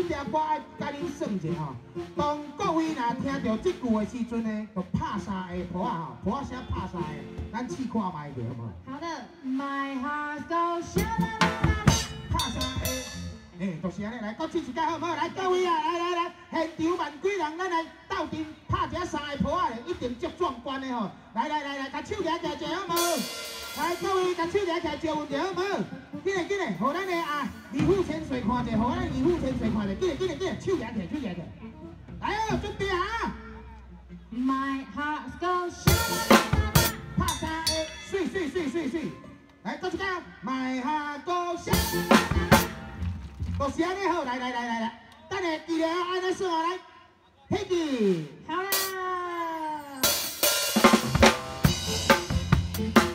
条我爱甲恁算一下吼。当各位若听到这句的时阵呢，就拍三下谱啊吼，谱声拍三下，咱试看卖着好无？ 好的 ，My heart goes sha la la la。 拍三下，就是安尼来，搁试一届好唔好？来，各位啊，来，现场万几人，咱来斗阵拍一下三个谱啊，一定足壮观的吼！来，甲手举起来好无？来，各位，甲手举起来，招阮者好无？紧嘞，互咱的啊二虎千岁看者，互咱二虎千岁看者，紧嘞，手举起来，来哦，准备啊 ！My heart goes sha la la la。 拍三下，水，来，搁一届，My heart goes sha。就是安尼好，来，等下记了安尼算哦，来，起去。 好啦。